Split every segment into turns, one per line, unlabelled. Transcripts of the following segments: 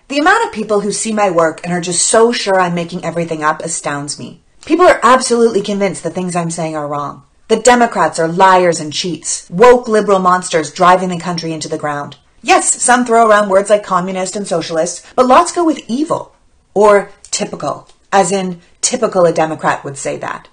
The amount of people who see my work and are just so sure I'm making everything up astounds me. People are absolutely convinced the things I'm saying are wrong. The Democrats are liars and cheats, woke liberal monsters driving the country into the ground. Yes, some throw around words like communist and socialist, but lots go with evil. Or typical, as in typical a Democrat would say that.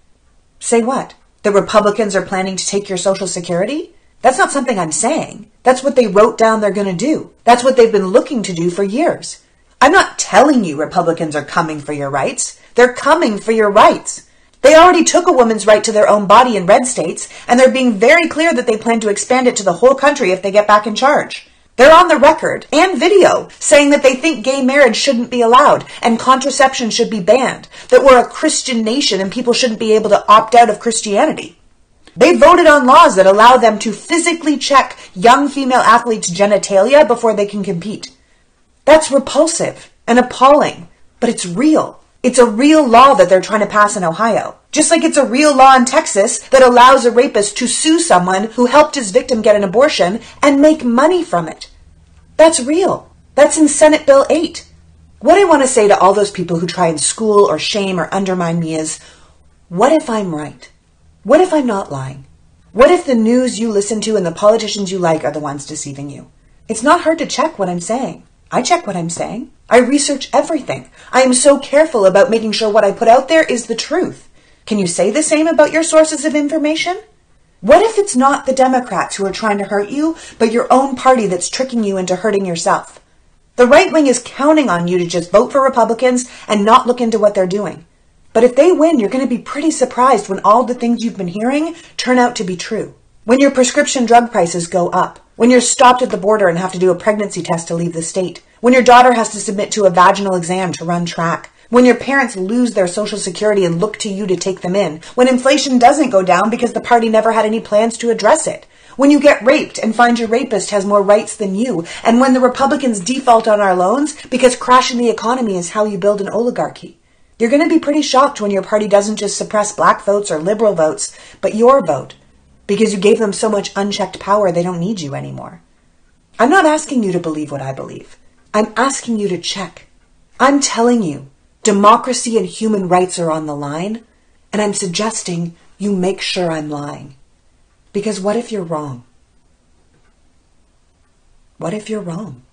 Say what? The Republicans are planning to take your Social Security? That's not something I'm saying. That's what they wrote down they're going to do. That's what they've been looking to do for years. I'm not telling you Republicans are coming for your rights. They're coming for your rights. They already took a woman's right to their own body in red states, and they're being very clear that they plan to expand it to the whole country if they get back in charge. They're on the record and video saying that they think gay marriage shouldn't be allowed and contraception should be banned, that we're a Christian nation and people shouldn't be able to opt out of Christianity. They voted on laws that allow them to physically check young female athletes' genitalia before they can compete. That's repulsive and appalling, but it's real. It's a real law that they're trying to pass in Ohio. Just like it's a real law in Texas that allows a rapist to sue someone who helped his victim get an abortion and make money from it. That's real. That's in Senate Bill 8. What I want to say to all those people who try and school or shame or undermine me is, what if I'm right? What if I'm not lying? What if the news you listen to and the politicians you like are the ones deceiving you? It's not hard to check what I'm saying. I check what I'm saying. I research everything. I am so careful about making sure what I put out there is the truth. Can you say the same about your sources of information? What if it's not the Democrats who are trying to hurt you, but your own party that's tricking you into hurting yourself? The right wing is counting on you to just vote for Republicans and not look into what they're doing. But if they win, you're going to be pretty surprised when all the things you've been hearing turn out to be true. When your prescription drug prices go up. When you're stopped at the border and have to do a pregnancy test to leave the state. When your daughter has to submit to a vaginal exam to run track. When your parents lose their Social Security and look to you to take them in. When inflation doesn't go down because the party never had any plans to address it. When you get raped and find your rapist has more rights than you. And when the Republicans default on our loans because crashing the economy is how you build an oligarchy. You're going to be pretty shocked when your party doesn't just suppress black votes or liberal votes, but your vote. Because you gave them so much unchecked power they don't need you anymore. I'm not asking you to believe what I believe. I'm asking you to check. I'm telling you, democracy and human rights are on the line, and I'm suggesting you make sure I'm lying. Because what if you're wrong? What if you're wrong?